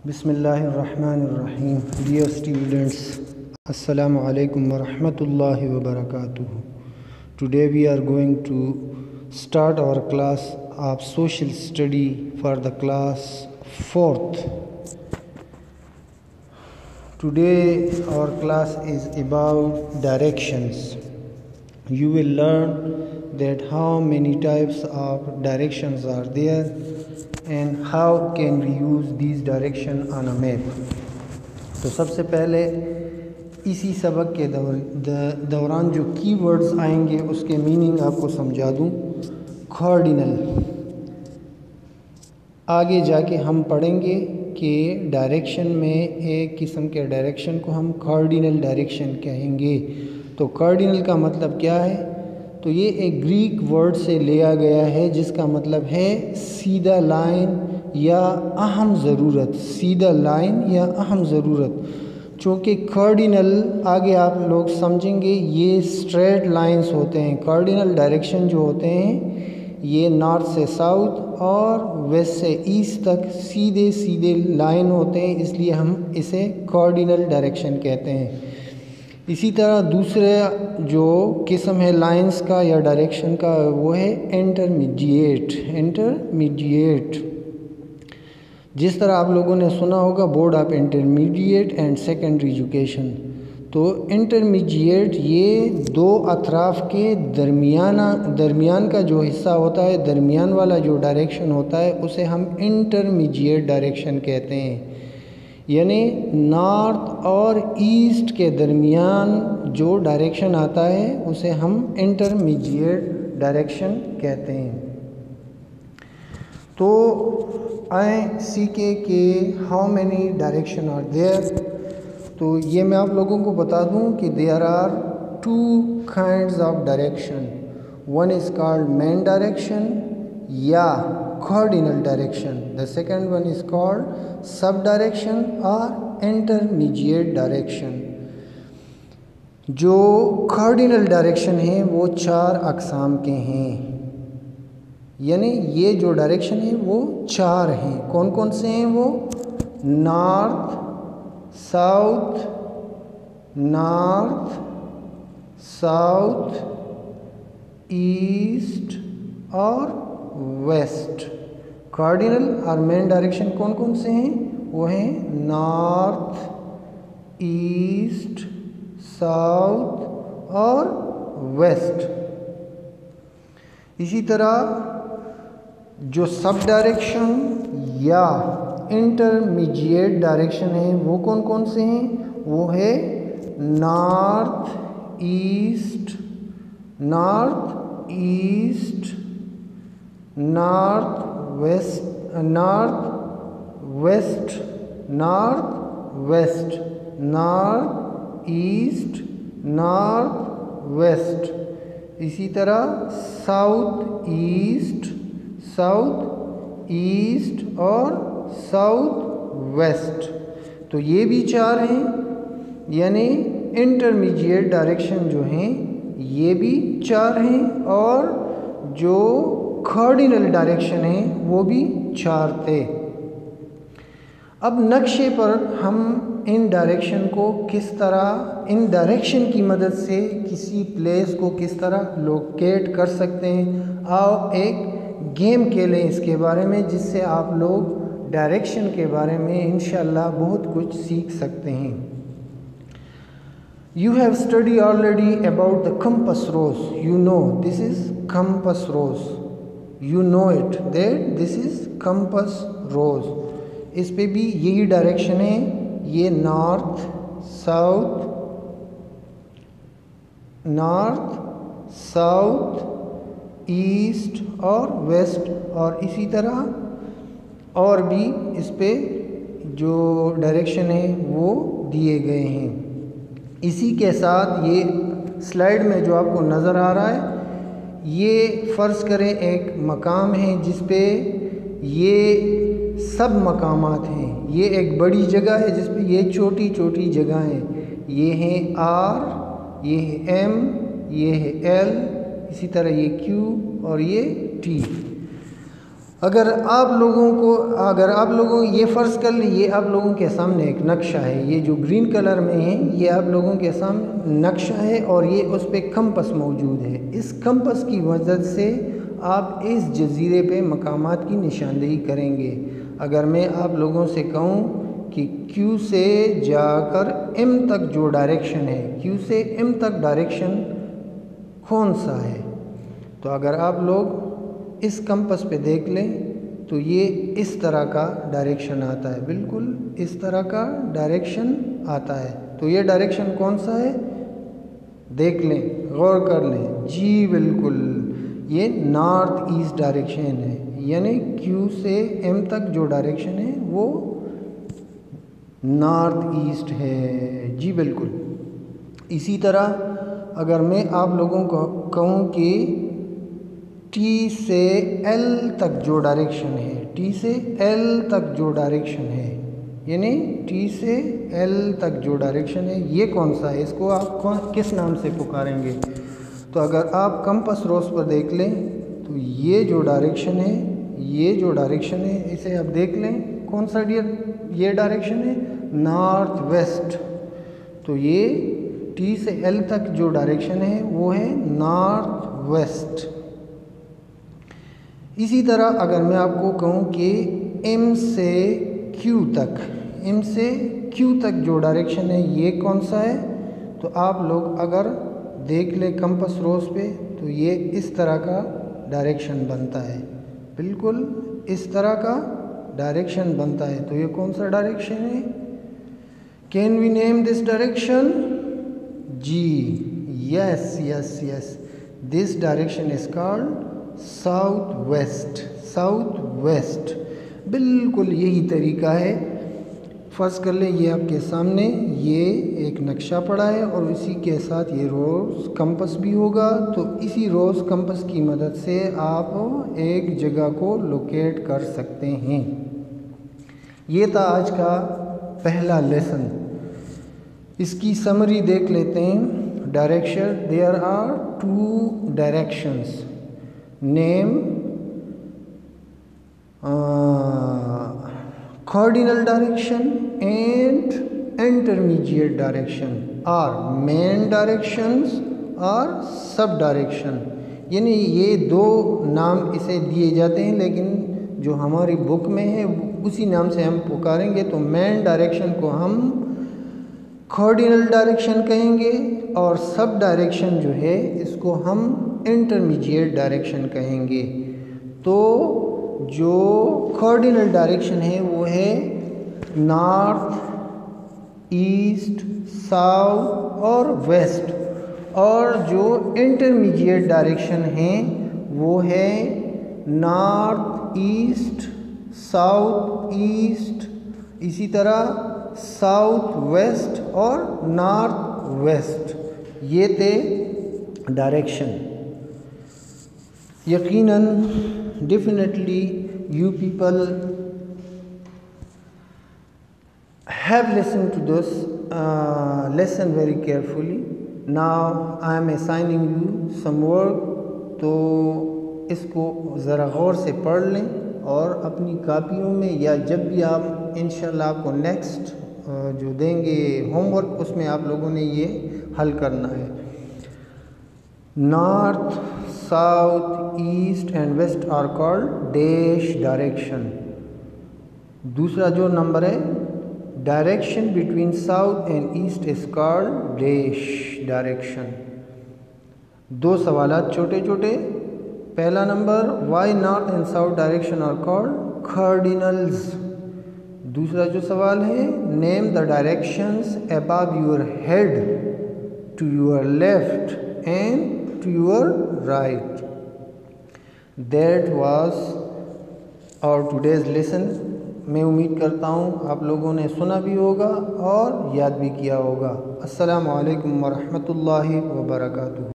بسم اللہ الرحمن الرحیم. Dear students, Assalamu alaikum wa rahmatullahi wa barakatuh. Today we are going to start our class of social study for the class 4th. Today our class is about directions. You will learn that how many types of directions are there and how can we use these direction on a map. تو سب سے پہلے اسی سبق کے دوران جو کی words آئیں گے اس کے میننگ آپ کو سمجھا دوں. کارڈینل، آگے جا کے ہم پڑھیں گے کہ ڈائریکشن میں ایک قسم کے ڈائریکشن کو ہم کارڈینل ڈائریکشن کہیں گے. تو کارڈینل کا مطلب کیا ہے؟ تو یہ ایک گریک ورڈ سے لیا گیا ہے جس کا مطلب ہے سیدھا لائن یا اہم ضرورت. سیدھا لائن یا اہم ضرورت. چونکہ کارڈینل آگے آپ لوگ سمجھیں گے یہ اسٹریٹ لائنز ہوتے ہیں. کارڈینل ڈائریکشن جو ہوتے ہیں یہ نارتھ سے ساؤتھ اور ویسٹ سے ایسٹ تک سیدھے سیدھے لائن ہوتے ہیں، اس لیے ہم اسے کارڈینل ڈائریکشن کہتے ہیں. اسی طرح دوسرے جو قسم ہے لائنز کا یا ڈائریکشن کا وہ ہے انٹرمیڈیٹ. انٹرمیڈیٹ جس طرح آپ لوگوں نے سنا ہوگا board of intermediate and secondary education. تو انٹرمیڈیٹ یہ دو اطراف کے درمیان کا جو حصہ ہوتا ہے، درمیان والا جو ڈائریکشن ہوتا ہے اسے ہم انٹرمیڈیٹ ڈائریکشن کہتے ہیں. یعنی نارتھ اور ایسٹ کے درمیان جو ڈائریکشن آتا ہے اسے ہم انٹرمیڈیٹ ڈائریکشن کہتے ہیں. تو آئیں سیکھیں کہ how many direction are there. تو یہ میں آپ لوگوں کو بتا دوں کہ there are 2 kinds of direction. One is called main direction یا cardinal direction. The second one is called subdirection or intermediate direction. جو cardinal direction ہیں وہ 4 اقسام کے ہیں. یعنی یہ جو ڈائریکشن ہیں وہ 4 ہیں. کون کون سے ہیں وہ؟ North, south, north, south, east اور ویسٹ. کارڈینل اور مین ڈائریکشن کون کون سے ہیں؟ وہ ہیں نارتھ، ایسٹ، ساؤتھ اور ویسٹ. اسی طرح جو سب ڈائریکشن یا انٹرمیڈیٹ ڈائریکشن ہیں وہ کون کون سے ہیں؟ وہ ہے north, east, north east, north west, north west, north west, north east, north west. اسی طرح ساؤتھ ایسٹ، ساؤتھ ایسٹ اور ساؤتھ ویسٹ. تو یہ بھی 4 ہیں. یعنی انٹرمیڈیٹ ڈائریکشن جو ہیں یہ بھی 4 ہیں اور جو کارڈینل ڈائریکشن ہیں وہ بھی 4 تھے. اب نقشے پر ہم ان ڈائریکشن کو کس طرح، ان ڈائریکشن کی مدد سے کسی پلیس کو کس طرح لوکیٹ کر سکتے ہیں. آؤ ایک گیم کھیلیں اس کے بارے میں جس سے آپ لوگ ڈائریکشن کے بارے میں انشاءاللہ بہت کچھ سیکھ سکتے ہیں. You have studied already about the compass rose. You know this is compass rose. You know it that this is compass rose. اس پہ بھی یہی ڈائریکشن ہے. یہ north, south, north, south, east اور ویسٹ اور اسی طرح اور بھی اس پہ جو ڈائریکشن ہے وہ دیے گئے ہیں. اسی کے ساتھ یہ سلائیڈ میں جو آپ کو نظر آ رہا ہے یہ فرض کریں ایک مقام ہے جس پہ یہ سب مقامات ہیں. یہ ایک بڑی جگہ ہے جس پہ یہ چھوٹی چھوٹی جگہیں ہیں. یہ ہیں آر، یہ ہے ایم، یہ ہے ایل، اسی طرح یہ کیو اور یہ ٹی. اگر آپ لوگوں یہ فرض کر لیں، یہ آپ لوگوں کے سامنے ایک نقشہ ہے، یہ جو گرین کلر میں ہے یہ آپ لوگوں کے سامنے نقشہ ہے اور یہ اس پہ کمپس موجود ہے۔ اس کمپس کی مدد سے آپ اس جزیرے پہ مقامات کی نشاندہی کریں گے۔ اگر میں آپ لوگوں سے کہوں کہ کیو سے جا کر ایم تک جو ڈائریکشن ہے، کیو سے ایم تک ڈائریکشن کون سا ہے، تو اگر آپ لوگ اس کمپس پہ دیکھ لیں تو یہ اس طرح کا ڈائریکشن آتا ہے، بالکل اس طرح کا ڈائریکشن آتا ہے۔ تو یہ ڈائریکشن کون سا ہے دیکھ لیں، غور کر لیں۔ جی بالکل، یہ نارتھ ایسٹ ڈائریکشن ہے، یعنی کیو سے ایم تک جو ڈائریکشن ہے وہ نارتھ ایسٹ ہے۔ جی بالکل۔ اسی طرح اگر میں آپ لوگوں کو کہوں کہ ٹی سے ایل تک جو ڈائریکشن ہے، ٹی سے ایل تک جو ڈائریکشن ہے، یعنی ٹی سے ایل تک جو ڈائریکشن ہے یہ کون سا ہے، اس کو آپ کس نام سے پکاریں گے؟ تو اگر آپ کمپس روز پر دیکھ لیں تو یہ جو ڈائریکشن ہے اسے آپ دیکھ لیں کون سا یہ ڈائریکشن ہے، نارتھ ویسٹ۔ تو یہ ٹی سے ایل تک جو ڈائریکشن ہے وہ ہے نارتھ ویسٹ۔ اسی طرح اگر میں آپ کو کہوں کہ ایم سے کیو تک جو ڈائریکشن ہے یہ کون سا ہے، تو آپ لوگ اگر دیکھ لیں کمپس روز پہ تو یہ اس طرح کا ڈائریکشن بنتا ہے، بالکل اس طرح کا ڈائریکشن بنتا ہے۔ تو یہ کون سا ڈائریکشن ہے؟ Can we name this direction? جی yes, this direction is called south west. بالکل یہی طریقہ ہے۔ فرض کر لیں یہ آپ کے سامنے یہ ایک نقشہ پڑا ہے اور اسی کے ساتھ یہ روز کمپس بھی ہوگا، تو اسی روز کمپس کی مدد سے آپ ایک جگہ کو لوکیٹ کر سکتے ہیں۔ یہ تھا آج کا پہلا لیسن۔ اس کی سمری دیکھ لیتے ہیں۔ Direction, there are 2 directions, name cardinal direction and intermediate direction or main directions or sub direction، یعنی یہ 2 نام اسے دیے جاتے ہیں، لیکن جو ہماری بک میں ہے اسی نام سے ہم پکاریں گے۔ تو مین ڈائریکشن کو ہم کارڈینل ڈائریکشن کہیں گے اور سب ڈائریکشن جو ہے اس کو ہم انٹرمیڈیٹ ڈائریکشن کہیں گے۔ تو جو کارڈینل ڈائریکشن ہے وہ ہے نارتھ، ایسٹ، ساؤتھ اور ویسٹ، اور جو انٹرمیڈیٹ ڈائریکشن ہیں وہ ہے نارتھ ایسٹ، ساؤتھ ایسٹ، اسی طرح ساؤتھ ویسٹ اور نارتھ ویسٹ۔ یہ تھے ڈائریکشن۔ یقیناً definitely you people have listened to this lesson very carefully. Now I am assigning you some work، تو اس کو ذرا غور سے پڑھ لیں اور اپنی کاپیوں میں یا جب بھی آپ انشاءاللہ آپ کو نیکسٹ جو دیں گے ہوم ورک اس میں آپ لوگوں نے یہ حل کرنا ہے۔ North, south, east and west are called dash direction. دوسرا جو نمبر ہے، direction between south and east is called dash direction. 2 سوالات چھوٹے چھوٹے۔ پہلا نمبر، why north and south direction are called cardinals. دوسرا جو سوال ہے، name the directions above your head, to your left and to your right۔ That was our today's lesson۔ میں امید کرتا ہوں آپ لوگوں نے سنا بھی ہوگا اور یاد بھی کیا ہوگا۔ السلام علیکم ورحمۃ اللہ وبرکاتہ۔